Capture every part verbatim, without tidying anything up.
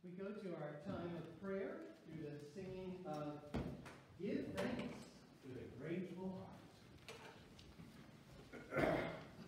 we go to our time of prayer through the singing of Give Thanks with a Grateful Heart.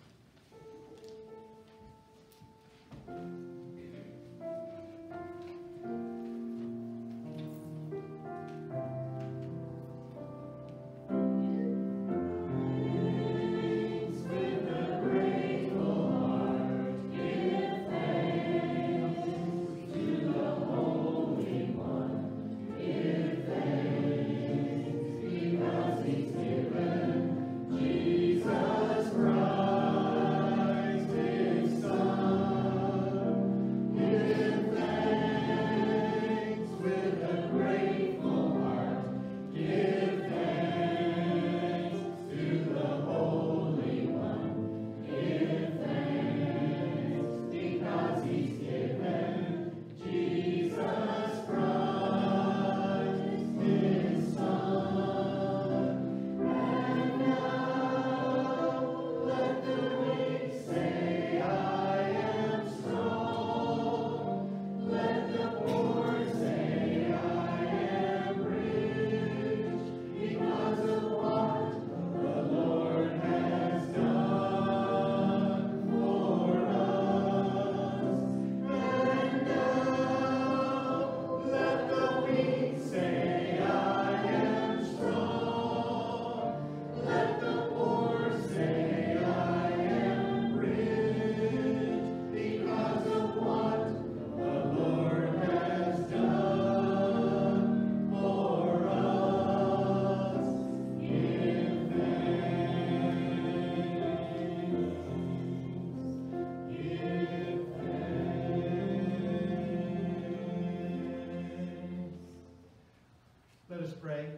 Let us pray.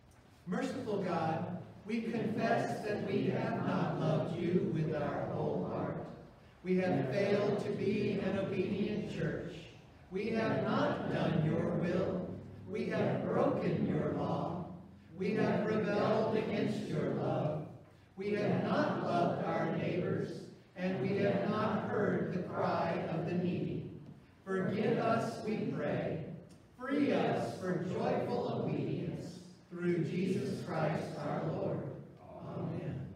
Merciful God, we confess that we have not loved you with our whole heart. We have failed to be an obedient church. We have not done your will. We have broken your law. We have rebelled against your love. We have not loved our neighbors, and we have not heard the cry of the needy. Forgive us, we pray. Free us for joyful obedience through Jesus Christ our Lord. Amen.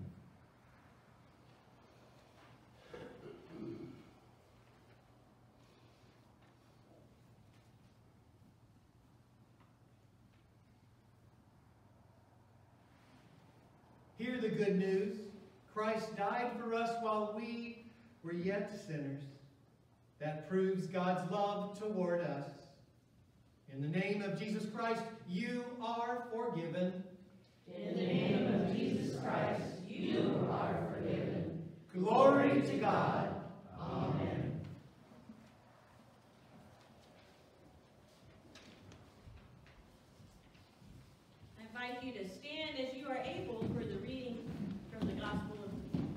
Hear the good news. Christ died for us while we were yet sinners. That proves God's love toward us. In the name of Jesus Christ, you are forgiven. In the name of Jesus Christ, you are forgiven. Glory to God. Amen. I invite you to stand as you are able for the reading from the Gospel of Luke.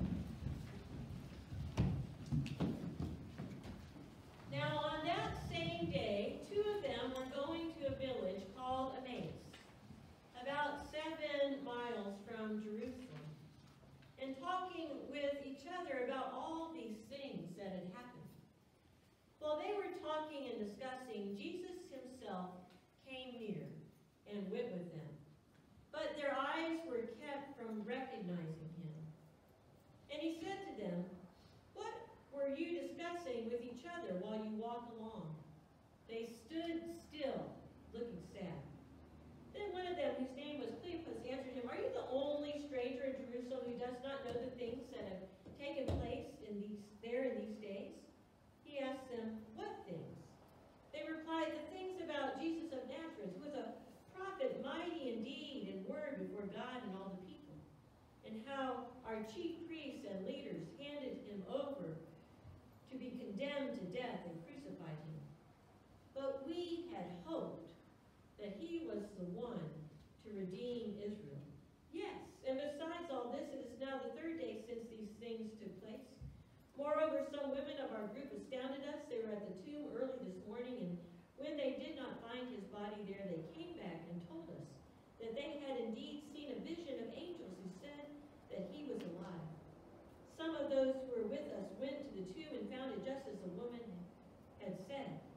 Now on that same day, two of them were going to a village called Emmaus, about seven miles from Jerusalem, and talking with each other about all these things that had happened. While they were talking and discussing, Jesus himself came near and went with them. But their eyes were kept from recognizing him. And he said to them, "What were you discussing with each other while you walked along?" They stood still, looking sad. Then one of them, whose name was Cleopas, answered him, "Are you the only stranger in Jerusalem who does not know the things that have taken place in these, there in these days?" He asked them, "What things?" They replied, "The things about Jesus of Nazareth, who was a prophet, mighty in deed and word before God and all the people, and how our chief priests and leaders handed him over to be condemned to death and crucified him. But we had hoped that he was the one to redeem Israel. Yes, and besides all this, it is now the third day since these things took place. Moreover, some women of our group astounded us. They were at the tomb early this morning, and when they did not find his body there, they came back and told us that they had indeed seen a vision of angels who said that he was alive. Some of those who were with us went to the tomb and found it just as the woman had said,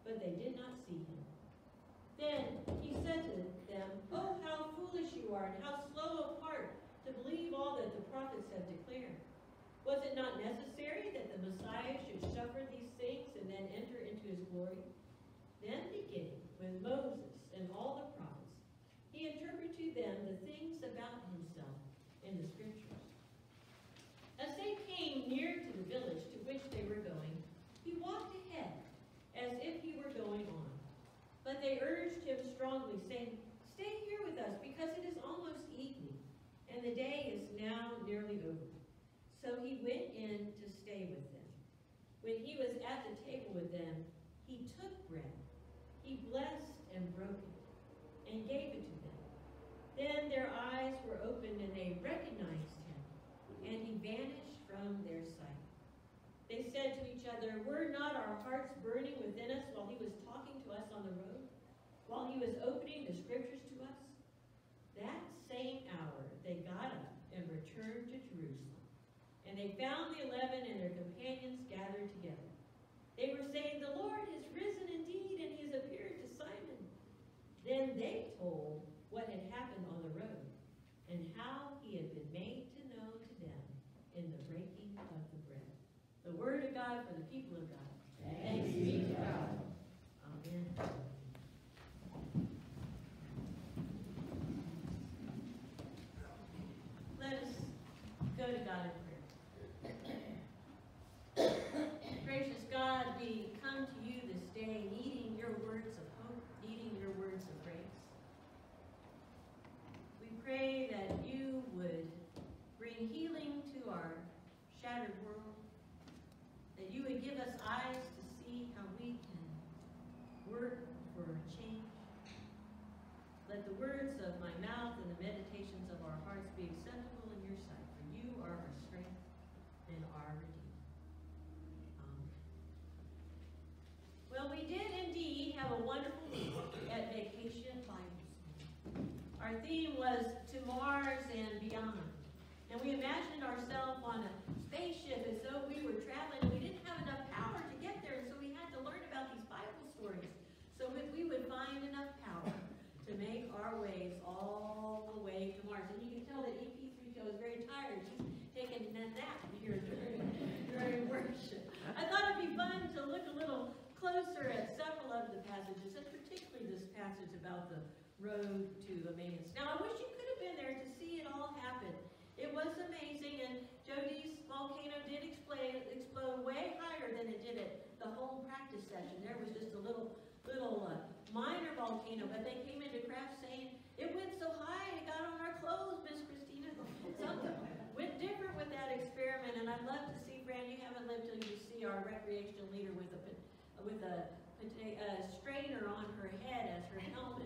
but they did not see him. Then he said to them, "Oh, how foolish you are, and how slow of heart to believe all that the prophets have declared. Was it not necessary that the Messiah should suffer these things and then enter into his glory?" Then beginning with Moses and all the prophets, he interpreted to them the things about himself in the scriptures. As they came near to the village to which they were going, he walked ahead as if he were going on. But they urged him strongly, saying, "Stay here with us, because it is almost evening, and the day is now nearly over." So he went in to stay with them. When he was at the table with them, he took bread. He blessed and broke it, and gave it to them. Then their eyes were opened, and they recognized him, and he vanished from their sight. They said to each other, "Were not our hearts burning within us while he was talking to us on the road, while he was opening the scriptures to us?" That same hour they got up and returned to Jerusalem. And they found the eleven and their companions gathered together. They were saying, "The Lord has risen indeed, and he has appeared to Simon." Then they told what had happened on the road, and how he had been made to know to them in the breaking of the bread. The word of God for the people of God. Thanks be to God. Amen. Let us go to God in prayer. Gracious God, we come to you this day needing your words of hope, needing your words of grace. We pray that you would bring healing to our shattered world, that you would give us eyes to see how we can work for change. Let the words of my mouth and the meditations of our hearts be acceptable in your sight, for you are our strength and our Redeemer. Amen. Well, we did indeed have a wonderful week at Vacation Bible School. Our theme was To Mars and Beyond. And we imagined ourselves on a spaceship as though we were traveling, and we didn't have enough power to get there, and so we had to learn about these Bible stories. So if we would find enough power to make our ways all the way to Mars. And you can tell that E P three K is very tired. She's taking a nap here during, during worship. I thought it'd be fun to look a little closer at several of the passages, and particularly this passage about the road to Emmaus. Now, I wish you could have been there to see it all happen. It was amazing, and Jody's volcano did explode, explode way higher than it did at the home practice session. There was just a little, little uh, minor volcano, but they came into craft saying, "It went so high, it got on our clothes, Miss Christina." Something went different with that experiment, and I'd love to see, Fran, you haven't lived till you see our recreational leader with a with a, a strainer on her head as her helmet,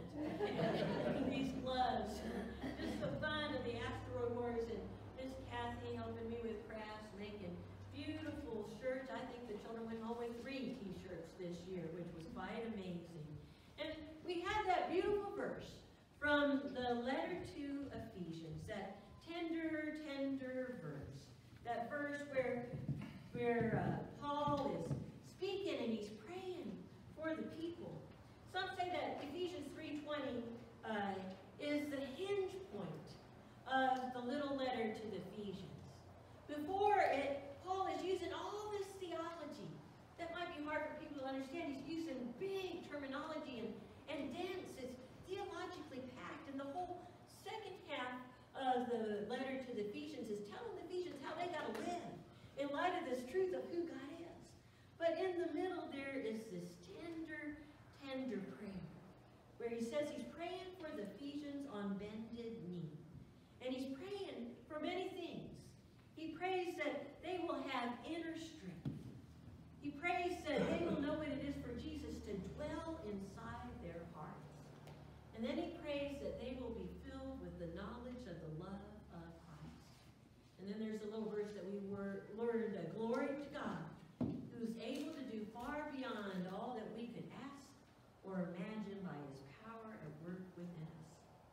and these gloves. Just so fun, and the asteroid wars, and Miss Kathy helping me with crafts, making beautiful shirts. I think the children went home with three t-shirts this year, which was quite amazing. And we had that beautiful verse from the letter to Ephesians, that tender, tender verse. That verse where, where uh, Paul is speaking and he's praying for the people. Some say that Ephesians three twenty uh, is the hinge point of the little letter to the Ephesians. Before it, Paul is using all this theology that might be hard for people to understand. He's using big terminology and, and dense. It's theologically packed. And the whole second half of the letter to the Ephesians is telling the Ephesians how they got to live in light of this truth of who God is. But in the middle there is this tender, tender prayer where he says he's praying for the Ephesians on bended knee. And he's praying for many things. He prays that they will have inner strength. He prays that they will know what it is for Jesus to dwell inside their hearts. And then he prays that they will be filled with the knowledge of the love of Christ. And then there's a little verse that we were learned, uh, glory to God, who is able to do far beyond all that we could ask or imagine by his power at work within us.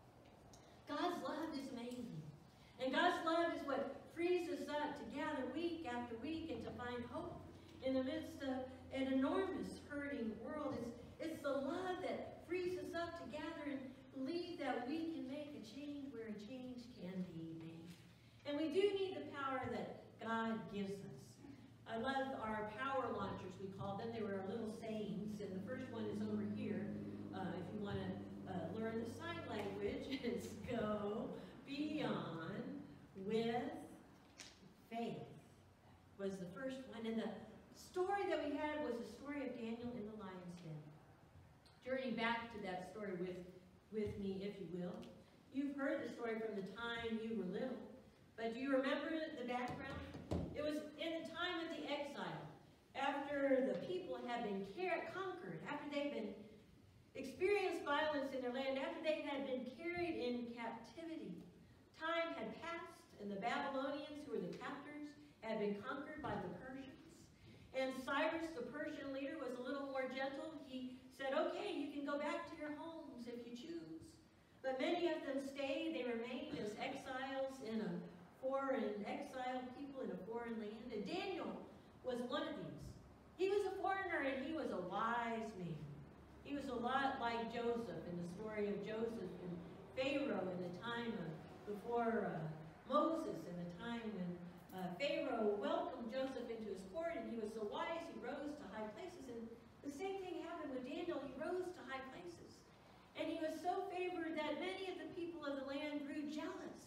God's love is amazing. And God's love is what frees us up to gather week after week and to find hope in the midst of an enormous hurting world. It's, we do need the power that God gives us. I love our power launchers, we call them. They were our little sayings, and the first one is over here. Uh, if you want to uh, learn the sign language, it's go beyond with faith was the first one. And the story that we had was the story of Daniel in the lion's den. Journey back to that story with, with me, if you will. You've heard the story from the time you were little, but do you remember the background? It was in the time of the exile, after the people had been conquered, after they'd been experienced violence in their land, after they had been carried in captivity. Time had passed, and the Babylonians, who were the captors, had been conquered by the Persians. And Cyrus, the Persian leader, was a little more gentle. He said, okay, you can go back to your homes if you choose. But many of them stayed. They remained as exiles in a foreign, exiled people in a foreign land. And Daniel was one of these. He was a foreigner, and he was a wise man. He was a lot like Joseph in the story of Joseph and Pharaoh in the time of, before uh, Moses, in the time when uh, Pharaoh welcomed Joseph into his court, and he was so wise, he rose to high places. And the same thing happened with Daniel. He rose to high places. And he was so favored that many of the people of the land grew jealous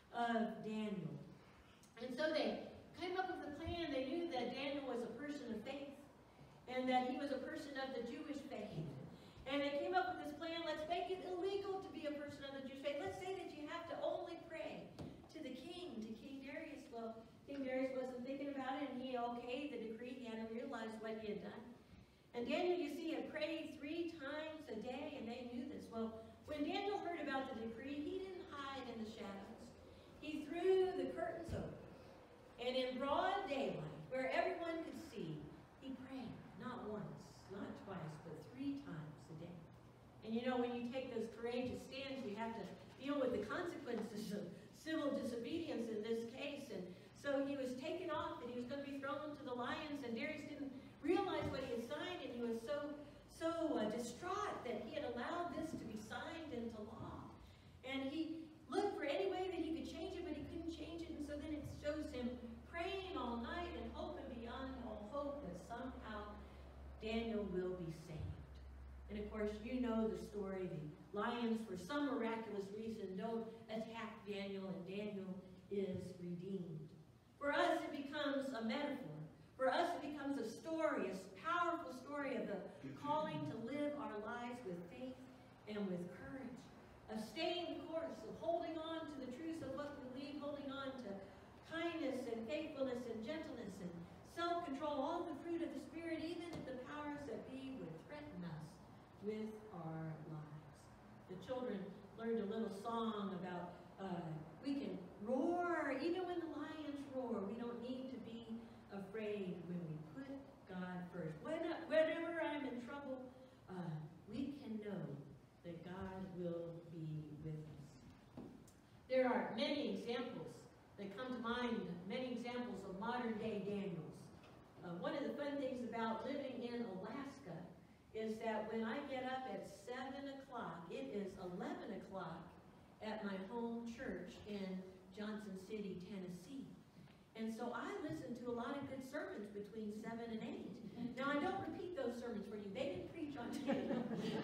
of Daniel. And so they came up with a plan. They knew that Daniel was a person of faith and that he was a person of the Jewish faith. And they came up with this plan, let's make it illegal to be a person of the Jewish faith. Let's say that you have to only pray to the king, to King Darius. Well, King Darius wasn't thinking about it, and he okayed the decree. He hadn't realized what he had done. And Daniel, you see, had prayed three times a day, and they knew this. Well, when Daniel heard about the decree, he didn't hide in the shadows. He threw the curtains open. And in broad daylight, where everyone could see, he prayed, not once, not twice, but three times a day. And you know, when you take those courageous stands, you have to deal with the consequences of civil disobedience in this case. And so he was taken off, and he was going to be thrown to the lions, and Darius didn't realize what he had signed, and he was so, so uh, distraught that he had allowed this to be signed into law. And he looked for any way that he could change it, but he couldn't change it. And so then it shows him praying all night and hoping beyond all hope that somehow Daniel will be saved. And of course, you know the story. The lions, for some miraculous reason, don't attack Daniel, and Daniel is redeemed. For us, it becomes a metaphor. For us, it becomes a story, a powerful story of the calling to live our lives with faith and with courage, of staying the course, of holding on to the truths of what we believe, holding on to kindness and faithfulness and gentleness and self-control, all the fruit of the Spirit, even if the powers that be would threaten us with our lives. The children learned a little song about uh, we can roar, even when the lions roar. We don't need to be afraid when we put God first. When, whenever I'm in trouble, uh, we can know that God will be with us. There are many examples that come to mind, many examples of modern day Daniels. Uh, one of the fun things about living in Alaska is that when I get up at seven o'clock, it is eleven o'clock at my home church in Johnson City, Tennessee. And so I listen to a lot of good sermons between seven and eight. Now, I don't repeat those sermons for you. They didn't preach on Daniel.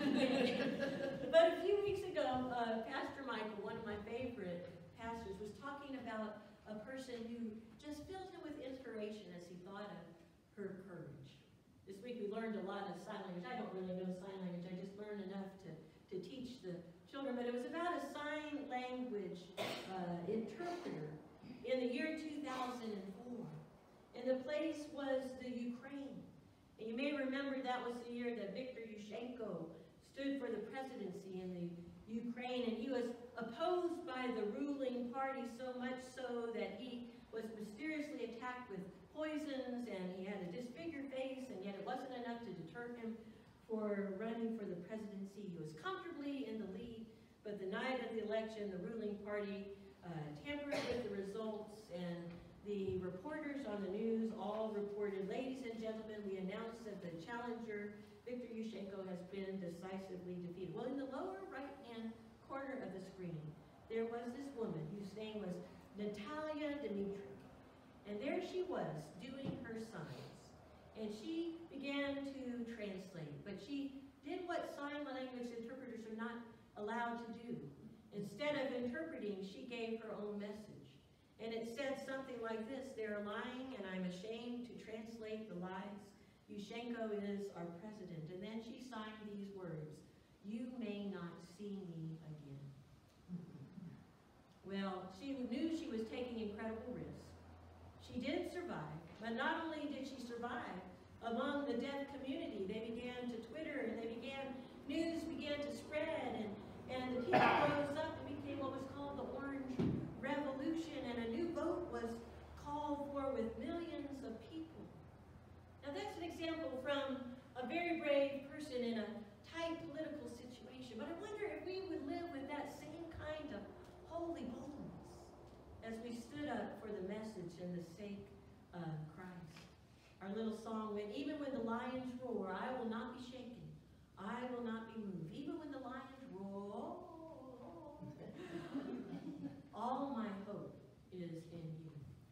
But a few weeks ago, uh, Pastor Michael, one of my favorite pastors, was talking about a person who just filled him with inspiration as he thought of her courage. This week we learned a lot of sign language. I don't really know sign language. I just learned enough to, to teach the children. But it was about a sign language uh, interpreter in the year two thousand four. And the place was the Ukraine. And you may remember that was the year that Viktor Yushchenko stood for the presidency in the Ukraine. And he was opposed by the ruling party so much so that he was mysteriously attacked with poisons, and he had a disfigured face, and yet it wasn't enough to deter him for running for the presidency. He was comfortably in the lead, but the night of the election, the ruling party uh, tampered with the results, and the reporters on the news all reported, ladies and gentlemen, we announced that the challenger, Viktor Yushchenko, has been decisively defeated. Well, in the lower right-hand corner of the screen, there was this woman whose name was Natalia Dimitri. And there she was doing her signs. And she began to translate, but she did what sign language interpreters are not allowed to do. Instead of interpreting, she gave her own message. And it said something like this: "They're lying, and I'm ashamed to translate the lies. Yushchenko is our president." And then she signed these words: "You may not see me again." Well, she knew she was taking incredible risks. She did survive, but not only did she survive, among the deaf community, they began to Twitter, and they began, news began to spread, and, and the people rose up and became what was called the Orange Revolution, and a new vote was called for with millions of people. Now that's an example from a very brave person in a tight political situation, but I wonder if we would live with that same kind of holy boldness as we stood up for the message and the sake of Christ. Our little song went, "Even when the lions roar, I will not be shaken. I will not be moved. Even when the lions roar, all my hope is in you."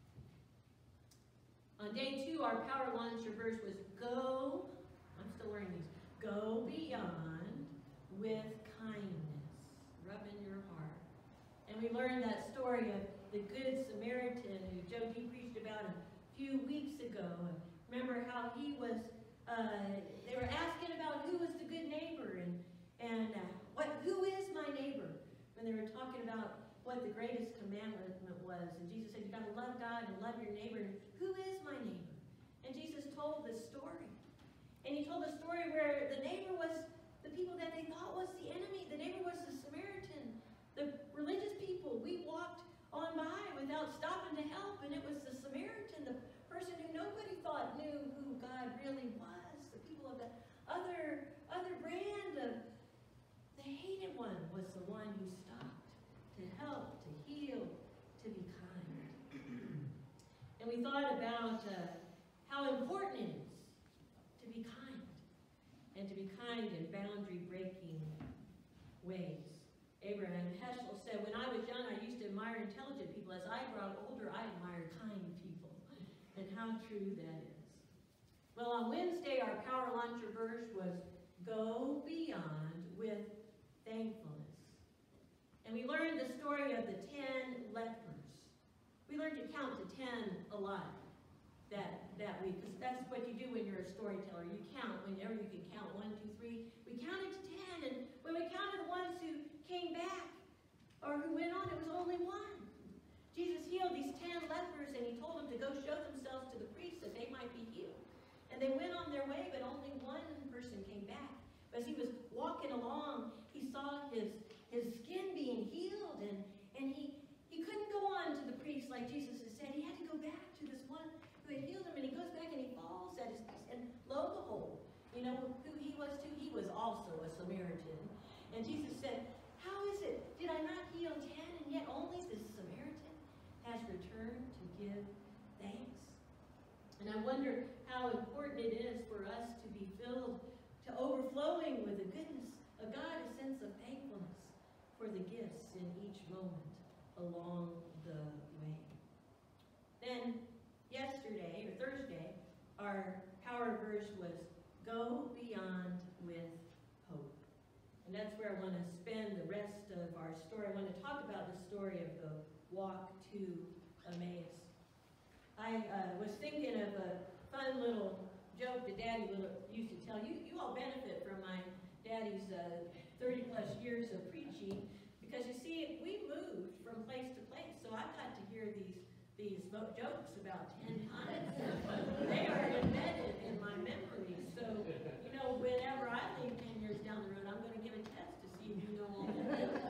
On day two, our power launcher verse was, "Go," I'm still learning these, "go beyond with kindness. Rub in your heart." And we learned that story of the Good Samaritan who Joe D. preached about a few weeks ago. Remember how he was, uh, they were asking about who was the good neighbor, and, and uh, what, who is my neighbor? When they were talking about what the greatest commandment was. And Jesus said, you got to love God and love your neighbor. And who is my neighbor? And Jesus told this story. And he told a story where the neighbor was the people that they thought was the enemy. The neighbor was the Samaritan. The religious people, we walked on by without stopping to help, and it was the Samaritan, the person who nobody thought knew who God really was. The people of the other, other brand of the hated one was the one who stopped to help, to heal, to be kind. And we thought about uh, how important it is to be kind, and to be kind in boundary-breaking ways. Abraham Heschel said, when I was young, I used to admire intelligent people. As I grew older, I admire kind people. And how true that is. Well, on Wednesday, our power launcher verse was, go beyond with thankfulness. And we learned the story of the ten lepers. We learned to count to ten a lot that, that week, because that's what you do when you're a storyteller. You count whenever you can count. One, two, three. We counted to ten, and when we counted the ones who came back, or who went on, it was only one. Jesus healed these ten lepers, and he told them to go show themselves to the priests that they might be healed. And they went on their way, but only one person came back. As he was walking along, he saw his, his skin being healed, and, and he, he couldn't go on to the priest like Jesus had said. He had to go back to this one who had healed him, and he goes back and he falls at his feet, and lo and behold, you know who he was too? He was also a Samaritan. And Jesus said, how is it? Did I not heal ten, and yet only this Samaritan has returned to give thanks? And I wonder how important it is for us to be filled to overflowing with the goodness of God, a sense of thankfulness for the gifts in each moment along the way. Then yesterday, or Thursday, our power verse was, go beyond with hope. And that's where I want to spend the rest of our story. I want to talk about the story of the walk to Emmaus. I uh, was thinking of a fun little joke that Daddy used to tell. You, you all benefit from my Daddy's uh, thirty plus years of preaching, because you see, we moved from place to place, so I got to hear these, these jokes about ten times. They are embedded in my memory, so, you know, whenever I leave ten years down the road, I'm going to give a test to see if you know all the jokes.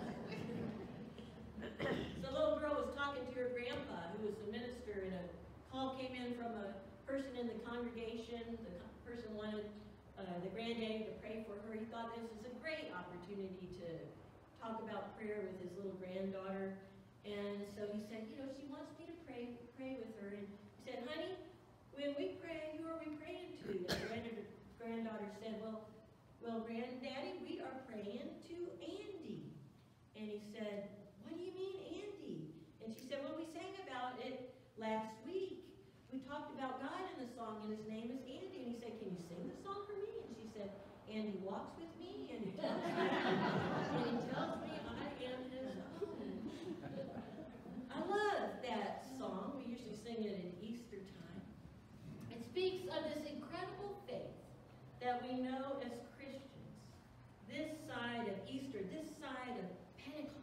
So a little girl was talking to her grandpa, who was the minister, and a call came in from a person in the congregation. The co person wanted uh, the granddaddy to pray for her. He thought this was a great opportunity to talk about prayer with his little granddaughter. And so he said, you know, she wants me to pray pray with her. And he said, honey, when we pray, who are we praying to? And the granddaughter said, well, well, granddaddy, we are praying to Andy. And he said, what do you mean, Andy? And she said, well, we sang about it last week. We talked about God in the song, and his name is Andy. And he said, can you sing the song for me? And she said, Andy walks with me, and he tells me, and he tells me I am his own. I love that song. We usually sing it at Easter time. It speaks of this incredible faith that we know as Christians, this side of Easter, this side of Pentecost.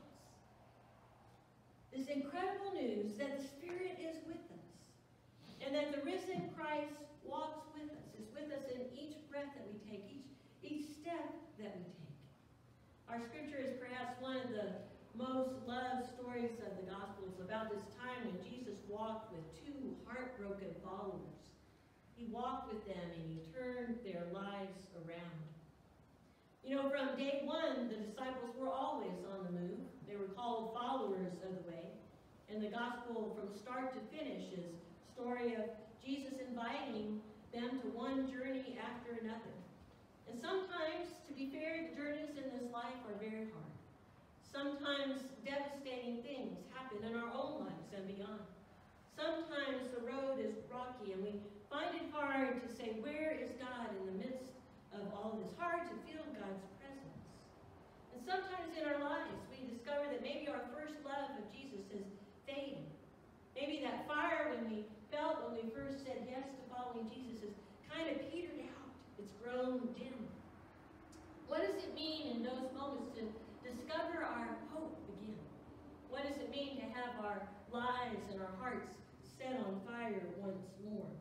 This incredible news that the Spirit is with us, and that the risen Christ walks with us, is with us in each breath that we take, each, each step that we take. Our scripture is perhaps one of the most loved stories of the Gospels about this time when Jesus walked with two heartbroken followers. He walked with them and he turned their lives around. You know, from day one, the disciples were always on the move. They were called followers of the way. And the gospel from start to finish is a story of Jesus inviting them to one journey after another. And sometimes, to be fair, the journeys in this life are very hard. Sometimes devastating things happen in our own lives and beyond. Sometimes the road is rocky and we find it hard to say, where is God in the midst of all of this? Hard to feel God's presence. And sometimes in our lives we discover that maybe our first love of Jesus is fading. Maybe that fire when we felt when we first said yes to following Jesus has kind of petered out. It's grown dim. What does it mean in those moments to discover our hope again? What does it mean to have our lives and our hearts set on fire once more?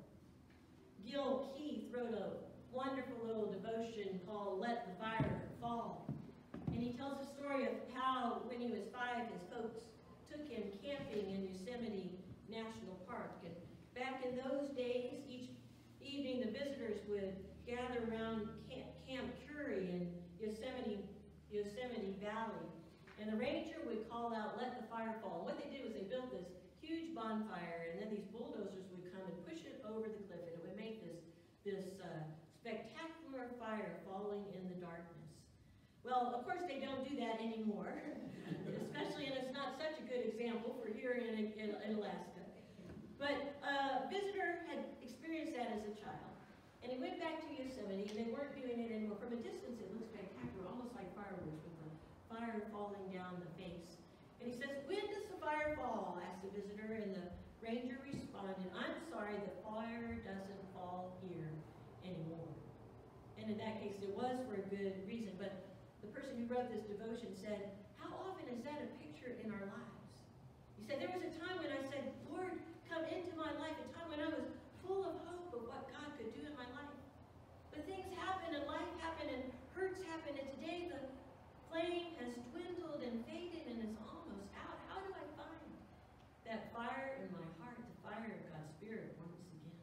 Gil Keith wrote a wonderful little devotion called Let the Fire Fall. And he tells the story of how, when he was five, his folks took him camping in Yosemite National Park. And back in those days, each evening the visitors would gather around Camp, Camp Curry in Yosemite, Yosemite Valley. And the ranger would call out, let the fire fall. What they did was they built this huge bonfire, and then these bulldozers would come and push it over the cliff, and it would make this, this uh, spectacular fire falling in the darkness. Well, of course they don't do that anymore, especially, and it's not such a good example for here in, in, in Alaska. But a visitor had experienced that as a child, and he went back to Yosemite, and they weren't doing it anymore. From a distance, it looked spectacular, almost like fireworks with the fire falling down the face. And he says, when does the fire fall? Asked the visitor, and the ranger responded, I'm sorry, the fire doesn't fall here anymore. And in that case, it was for a good reason. But the person who wrote this devotion said, how often is that a picture in our lives? He said, there was a time when I said, Lord, come into my life, a time when I was full of hope of what God could do in my life. But things happen, and life happened, and hurts happen, and today the flame has dwindled and faded and is almost out. How do I find that fire in my heart, the fire of God's Spirit once again?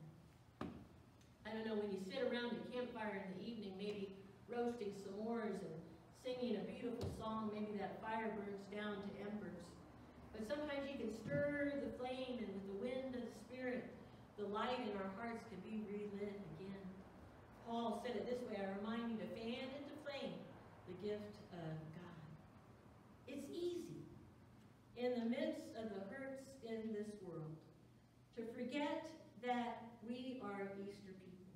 I don't know, when you sit around a campfire in the evening, maybe roasting s'mores and singing a beautiful song, maybe that fire burns down to embers. But sometimes you can stir the flame, and with the wind of the Spirit, the light in our hearts can be relit again. Paul said it this way, I remind you to fan into flame the gift of God. It's easy in the midst of the hurts in this world to forget that we are Easter people.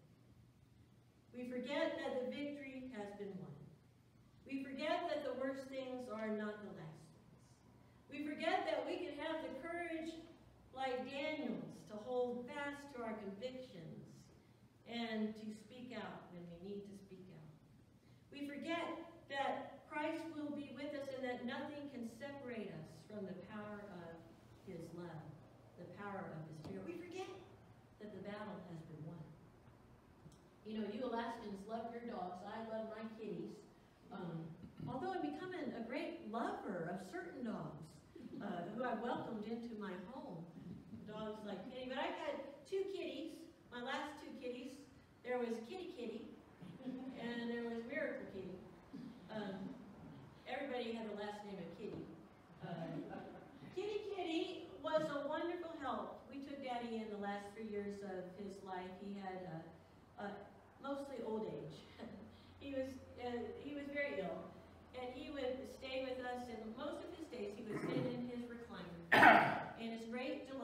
We forget that the victory has been won. We forget that the worst things are not the last things. We forget that we can have the courage like Daniel's to hold fast to our convictions and to speak out when we need to speak out. We forget that Christ will be with us and that nothing can separate us from the power of his love, the power of his Spirit. We forget that the battle has been won. You know, you Alaskans love your dogs. I love my kitties. Um, although I'm becoming a great lover of certain dogs uh, who I've welcomed into my home. Dogs like Kitty. But I've had two kitties, my last two kitties. There was Kitty Kitty and there was Miracle Kitty. Um, everybody had the last name of Kitty. Uh, Kitty Kitty was a wonderful help. We took Daddy in the last three years of his life. He had uh, uh, mostly old age. he was uh, he was very ill, and he would stay with us. And most of his days, he would sit in his recliner,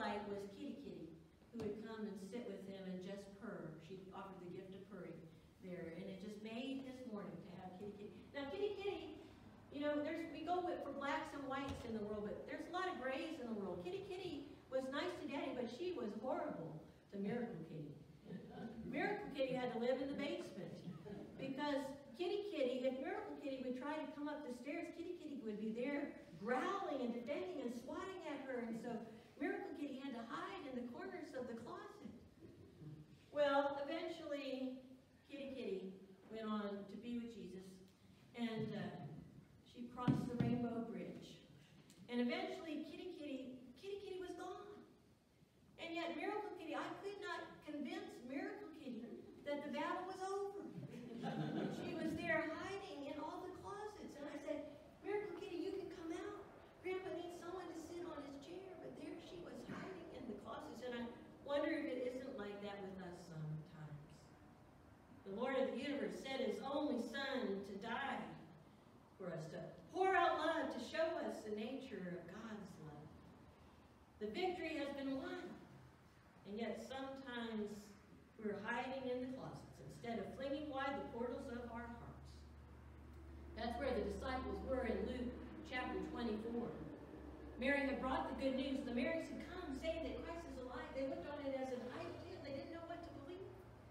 delight was Kitty Kitty, who would come and sit with him and just purr. She offered the gift of purring there, and it just made his morning to have Kitty Kitty. Now, Kitty Kitty, you know, there's we go with, for blacks and whites in the world, but there's a lot of grays in the world. Kitty Kitty was nice to Daddy, but she was horrible to Miracle Kitty. Miracle Kitty had to live in the basement because Kitty Kitty, if Miracle Kitty would try to come up the stairs, Kitty Kitty would be there growling and defending and swatting at her, and so Miracle Kitty had to hide in the corners of the closet. Well, eventually, Kitty Kitty went on to be with Jesus, and uh, she crossed the Rainbow Bridge. And eventually, Kitty Kitty, Kitty Kitty was gone. And yet, Miracle Kitty, I could not convince Miracle Kitty that the battle was over. She was there hiding in all the closets. And I said, Miracle Kitty, you can come out. Grandpa needs someone to sit on his chair. But there she was hiding in the closets. And I wonder if it isn't like that with us sometimes. The Lord of the universe sent his only Son to die for us, to pour out love, to show us the nature of God's love. The victory has been won. And yet sometimes we're hiding in the closets instead of flinging wide the portals of our hearts. That's where the disciples were in Luke chapter twenty-four. Mary had brought the good news. The Marys had come saying that Christ is alive. They looked on it as an idea. They didn't know what to believe.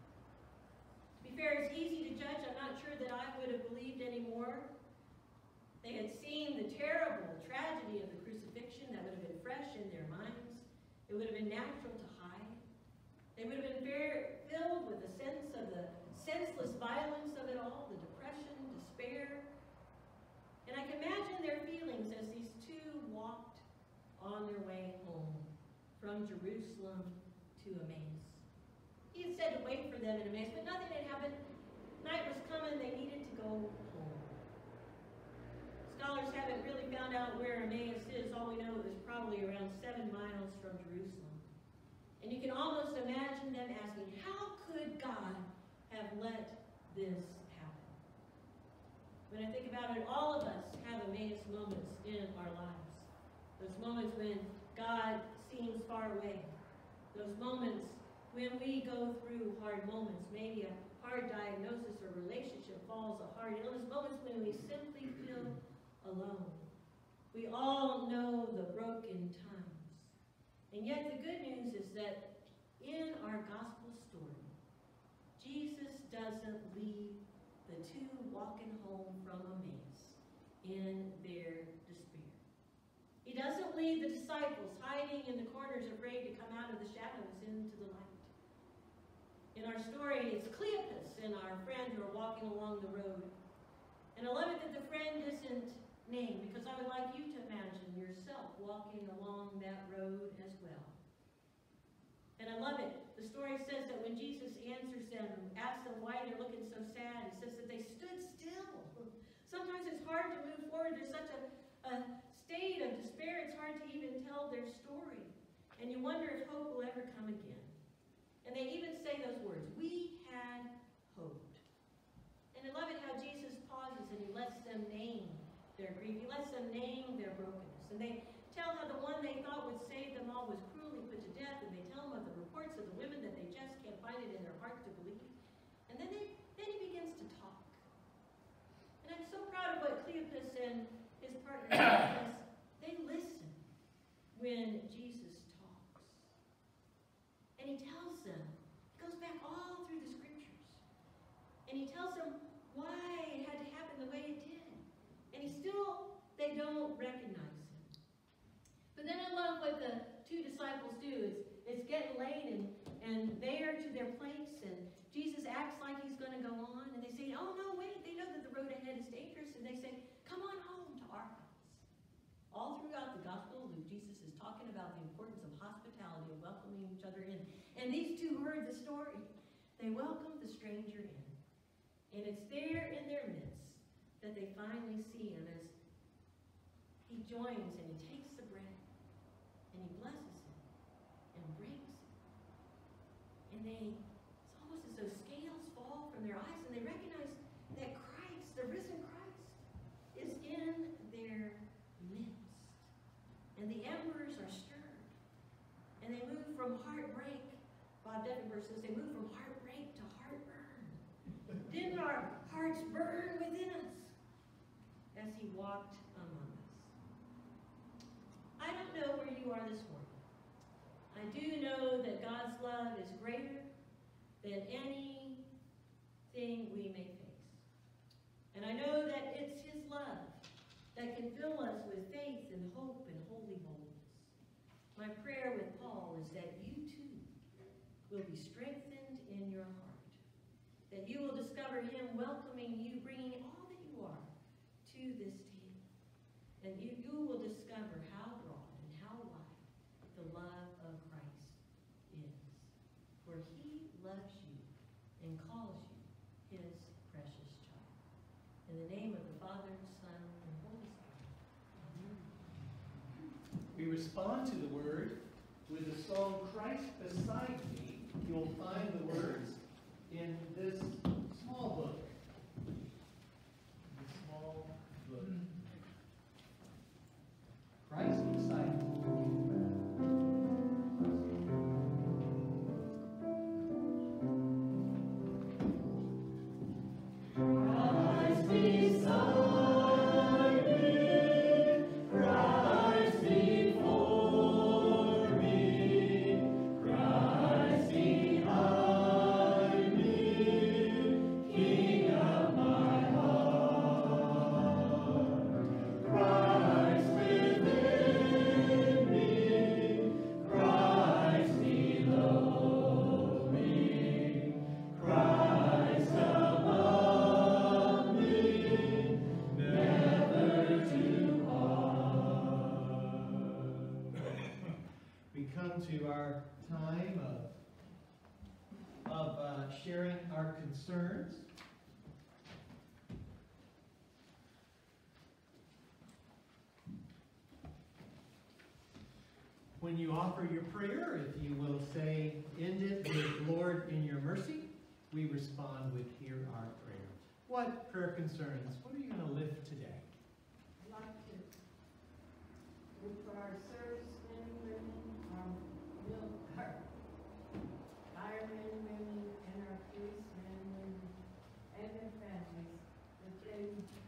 To be fair, it's easy to judge. I'm not sure that I would have believed anymore. They had seen the terrible tragedy of the crucifixion that would have been fresh in their minds. It would have been natural to hide. They would have been very filled with a sense of the senseless violence of it all, the depression, despair. And I can imagine their feelings as these two walked on their way home from Jerusalem to Emmaus. He had said to wait for them in Emmaus, but nothing had happened. Night was coming, they needed to go home. Scholars haven't really found out where Emmaus is. All we know is probably around seven miles from Jerusalem. And you can almost imagine them asking, how could God have let this happen? When I think about it, all of us have Emmaus moments in our lives. Those moments when God seems far away. Those moments when we go through hard moments, maybe a hard diagnosis or relationship falls, a hard illness, moments when we simply feel alone. We all know the broken times. And yet the good news is that in our gospel story, Jesus doesn't leave the two walking home from Emmaus in their despair. He doesn't leave the disciples hiding in the corners, afraid to come out of the shadows into the light. In our story, it's Cleopas and our friend who are walking along the road. And I love it that the friend isn't named, because I would like you to imagine yourself walking along that road as well. And I love it. The story says that when Jesus answers them, asks them why they're looking so sad, it says that they stood still. Sometimes it's hard to move forward. There's such a, a state of despair, it's hard to even tell their story. And you wonder if hope will ever come again. And they even say those words, we had hoped. And I love it how Jesus pauses and he lets them name their grief. He lets them name their brokenness. And they tell how the one they thought would save them all was cruelly put to death. And they tell them of the reports of the women that they just can't find it in their hearts to believe. And then, they, then he begins to talk. And I'm so proud of what Cleopas and his partner do, because they listen when Jesus talks. And he tells them, he goes back all through the scriptures. And he tells them why it had to happen the way it did. And he still, they don't recognize him. But then I love what the two disciples do. It's, it's getting late, and, and they are to their place, and Jesus acts like he's going to go on. And they say, oh, no, wait. They know that the road ahead is dangerous. And they say, come on home to our house. All throughout the Gospel of Luke, Jesus is talking about the importance of hospitality and welcoming each other in. And these two heard the story. They welcomed the stranger in. And it's there in their midst that they finally see him as he joins and he takes the bread and he blesses it and breaks it. And they, it's almost as though scales fall from their eyes and they recognize that Christ, the risen Christ, is in their midst. And the embers are stirred. And persons, they move from heartbreak to heartburn. Didn't our hearts burn within us as he walked among us? I don't know where you are this morning. I do know that God's love is greater than anything we may face. And I know that it's his love that can fill us with faith and hope and holy boldness. My prayer with Paul is that you too will be strengthened in your heart, that you will discover him welcoming you, bringing all that you are to this table, and you, you will discover how broad and how wide the love of Christ is, for he loves you and calls you his precious child. In the name of the Father, Son, and Holy Spirit. Amen. We respond to the word with the song, Christ Beside Me. You'll find the words in this small book. This small book. Christ Beside Me. Christ beside me, Christ before me, Christ behind me, King of my heart. Christ within me, Christ below me, Christ above me, never to part. We come to our time of, of uh, sharing our concerns. When you offer your prayer, if you will say, end it with, Lord, in your mercy, we respond with, hear our prayer. What prayer concerns? What are you going to lift today? I'd like to look for our servicemen and women, our mil- our firemen and women, and our policemen and women, and their families, that they,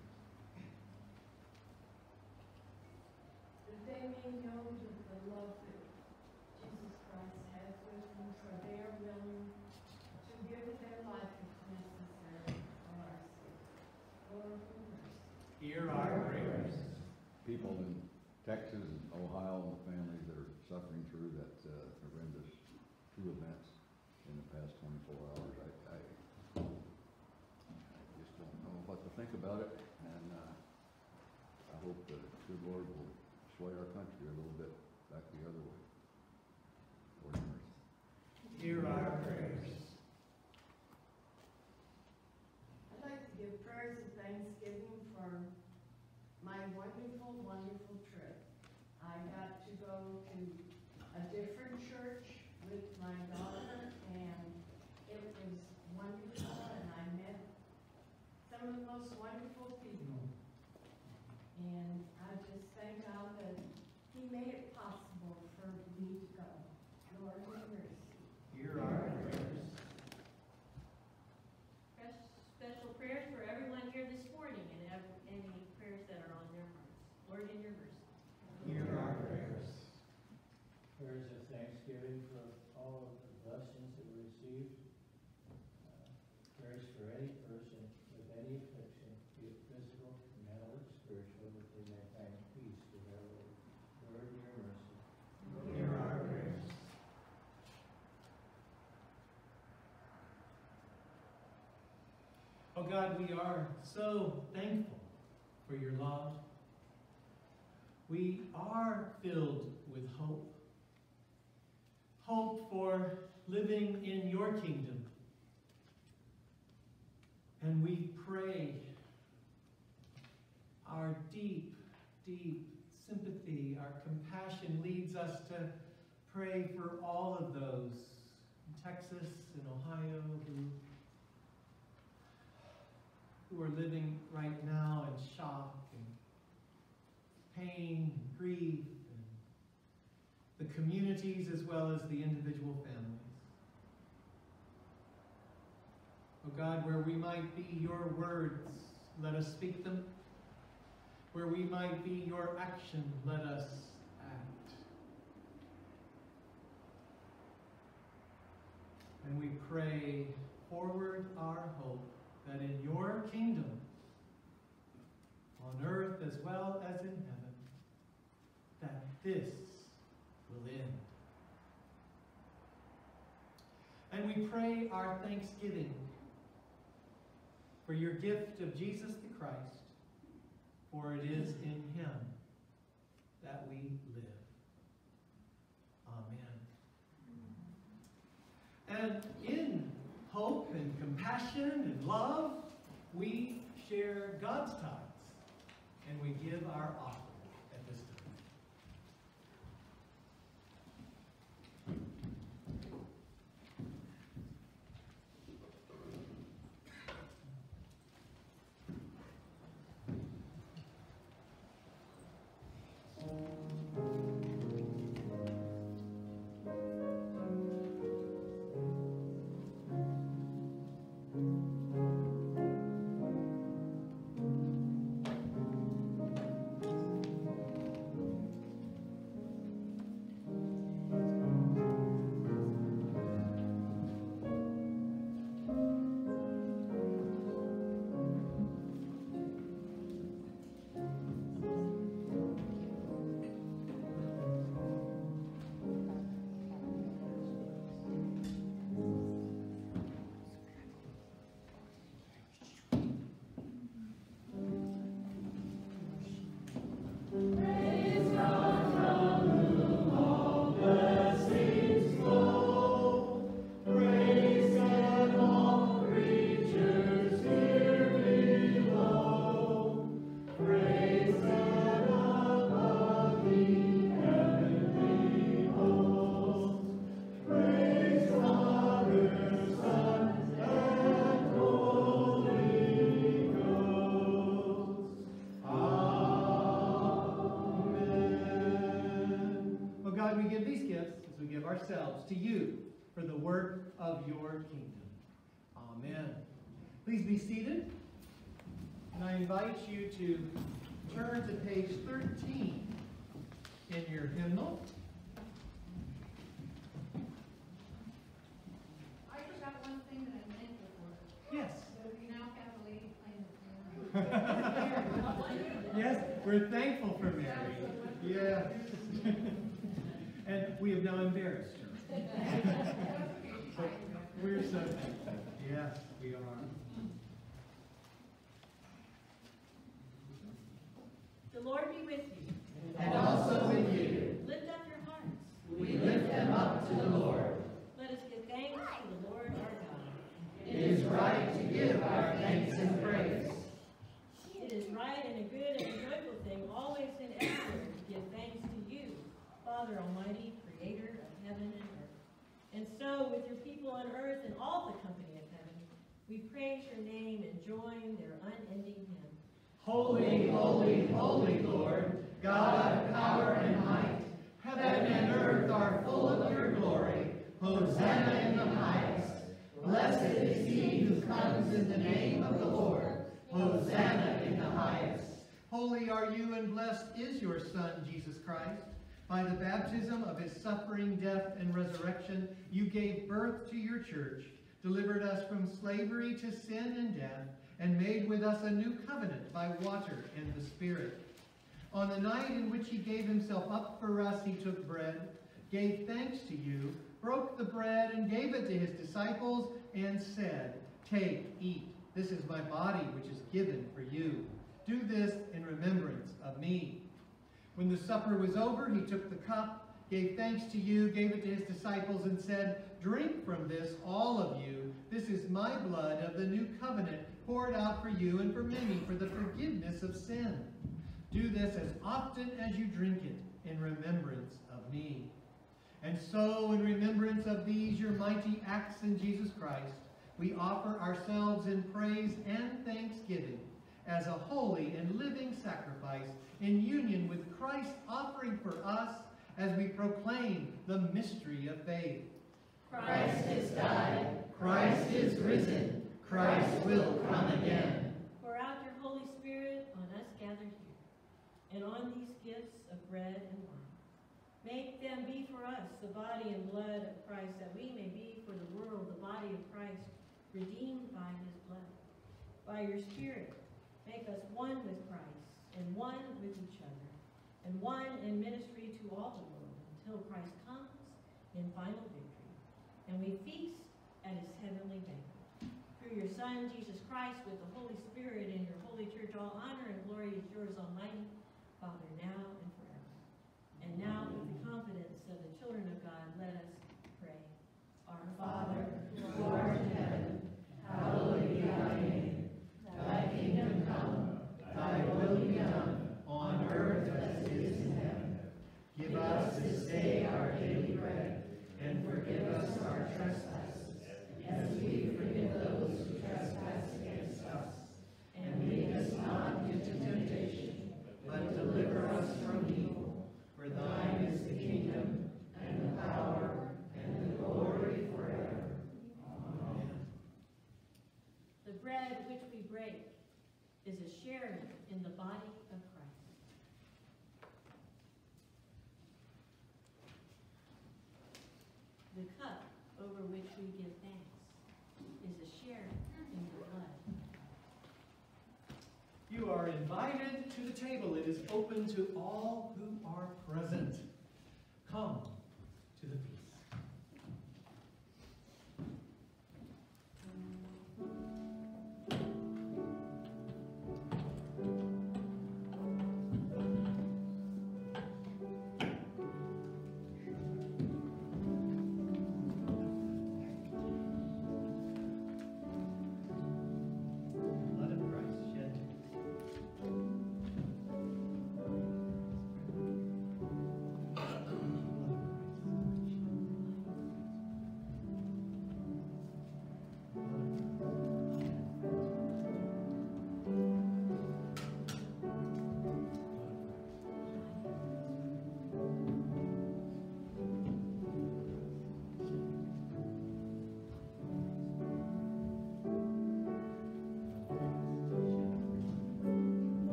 that they may know the, the love that Jesus Christ has with them, for they are willing to give their life if necessary for our sake. Lord, have mercy. Hear our prayers. People in Texas and Ohio and the families that are suffering through that uh, horrendous two events in the past twenty-four hours. I, I, I just don't know what to think about it, and uh, I hope the good Lord will sway our country a little bit back the other way. Lord have mercy. Hear our prayers. I'd like to give prayers of thanksgiving for my wonderful, wonderful trip. I got to go to a different church with my daughter, and it was wonderful, and I met some of the most wonderful people. And I just thank God that he made it possible for me to go. Lord, have mercy. Hear our prayers. Spec- Special prayers for everyone here this morning and ev- any prayers that are on their hearts. Lord, in your mercy. Hear our prayers. Prayers of thanksgiving for all of the blessings that we received. Uh, prayers for any person with any affliction, be it physical, mental, or spiritual, that they may find peace with our Lord. Lord, in your mercy. Hear our prayers. Oh God, we are so thankful for your love. We are filled with hope. Hope for living in your kingdom. And we pray our deep, deep sympathy, our compassion leads us to pray for all of those in Texas and Ohio who who are living right now in shock and pain and grief, and the communities as well as the individual families. God, where we might be your words, let us speak them. Where we might be your action, let us act. And we pray, forward our hope, that in your kingdom, on earth as well as in heaven, that this will end. And we pray our thanksgiving for your gift of Jesus the Christ, for it is in him that we live. Amen. And in hope and compassion and love, we share God's tithes, and we give our offering at this time. God, we give these gifts as we give ourselves to you for the work of your kingdom. Amen. Please be seated. And I invite you to turn to page thirteen in your hymnal. I forgot one thing that I'm thankful for. Yes. That we now have a lady playing the piano. Yes, we're thankful for Mary. Yeah. And we have now embarrassed her. But we're so thankful. Yes, we are. The Lord be with you. And also with you. Lift up your hearts. We lift them up to the Lord. Let us give thanks to the Lord our God. It is right to give our thanks and praise. It is right and a good and a joyful thing, always and everywhere, to give thanks to you, Father Almighty, Creator of heaven and earth. And so, with your people on earth and all the company of heaven, we praise your name and join their unending hymn. Holy, holy, holy Lord, God of power and might, heaven and earth are full of your glory. Hosanna in the highest. Blessed is he who comes in the name of the Lord. Hosanna in the highest. Holy are you, and blessed is your Son, Jesus Christ. By the baptism of his suffering, death, and resurrection, you gave birth to your church, delivered us from slavery to sin and death, and made with us a new covenant by water and the Spirit. On the night in which he gave himself up for us, he took bread, gave thanks to you, broke the bread, and gave it to his disciples, and said, "Take, eat. This is my body, which is given for you. Do this in remembrance of me." When the supper was over, he took the cup, gave thanks to you, gave it to his disciples, and said, "Drink from this, all of you. This is my blood of the new covenant, poured out for you and for many for the forgiveness of sin. Do this as often as you drink it in remembrance of me." And so, in remembrance of these your mighty acts in Jesus Christ, we offer ourselves in praise and thanksgiving as a holy and living sacrifice in union with Christ's offering for us as we proclaim the mystery of faith. Christ has died. Christ is risen. Christ will come again. Pour out your Holy Spirit on us gathered here, and on these gifts of bread and wine. Make them be for us the body and blood of Christ, that we may be for the world the body of Christ, redeemed by his blood. By your Spirit, make us one with Christ, and one with each other, and one in ministry to all the world, until Christ comes in final victory, and we feast at his heavenly banquet. Through your Son, Jesus Christ, with the Holy Spirit in your holy church, all honor and glory is yours, Almighty Father, now and forever. And now, with the confidence of the children of God, let us pray. Our Father, who art in heaven, hallowed be thy name. Thy kingdom come, thy will be done, on earth as it is in heaven. Give us this day our daily bread, and forgive us our trespasses, as we forgive those who trespass against us. And lead us not into temptation, but deliver us from evil. For thine is the kingdom, and the power, and the glory forever. Amen. The bread which we break is a sharing in the body of Christ. The cup over which we give thanks is a sharing in the blood. You are invited to the table. It is open to all who are present. Come to the feast. Blood of Christ shed to us.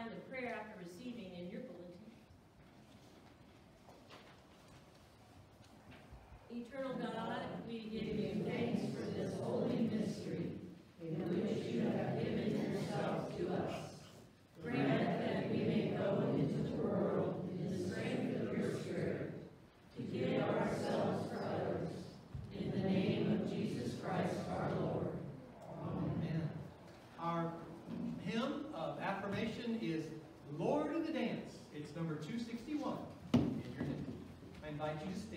find the prayer after receiving in your bulletin. Eternal God, we give you thanks for this holy mystery in which you have given yourself to us. Grant that we may go into the world in the strength of your Spirit, to give ourselves for others. In the name of Jesus Christ our Lord. Amen. Our hymn of affirmation is Lord of the Dance. It's number two sixty-one in your hymn. I invite you to stand.